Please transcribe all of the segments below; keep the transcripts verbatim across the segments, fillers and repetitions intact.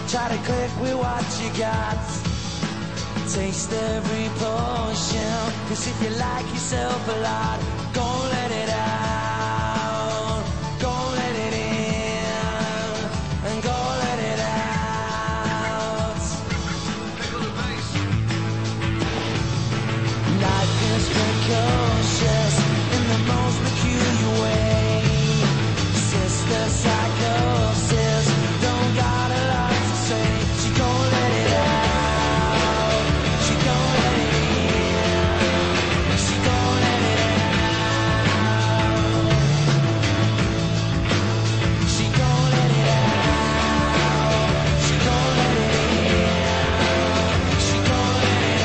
Try to click with what you got. Taste every potion. Cause if you like yourself a lot, go let it out. Go let it in. And go let it out. Life is precocious in the most peculiar way. Sister psychosis don't got a lot to say. She gon' let it out. She gon' let it in. She gon' let it out. She gon' let it out. She gon' let it in. She gon' let it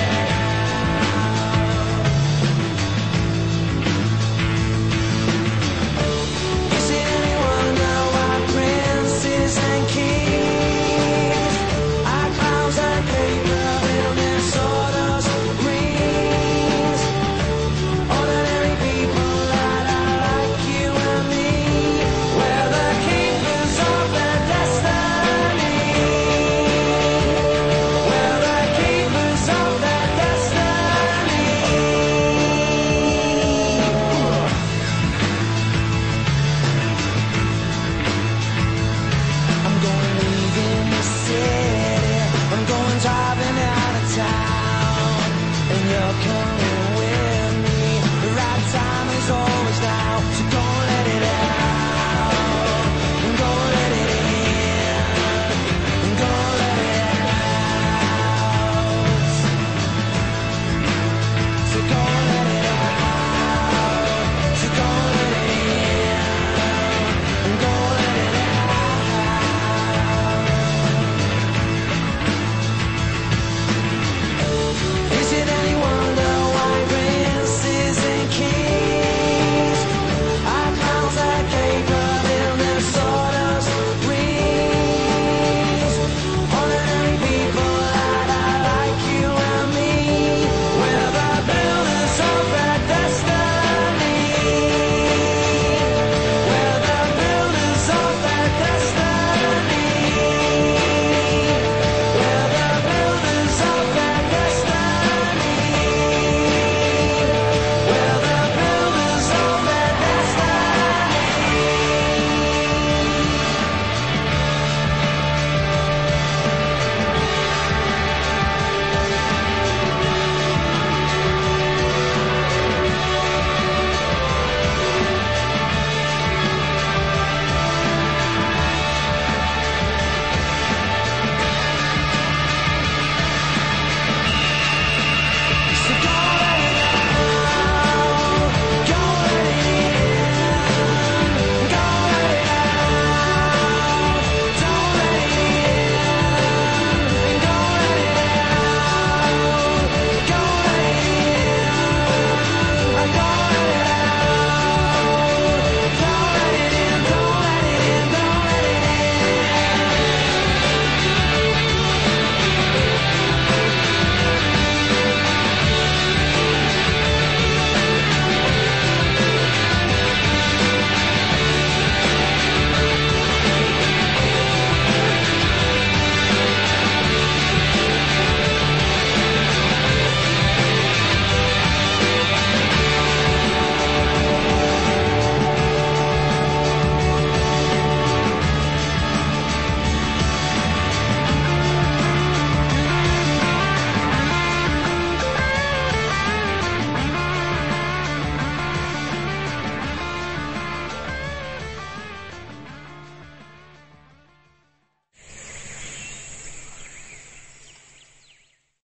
out. Is it any wonder why princes and kings are clowns and paper illness orders rings? Ordinary people that are like you and me, we're the keepers of their destiny. We're the keepers of their destiny. I'm going leaving the city. I'm going driving out of town, and you're coming.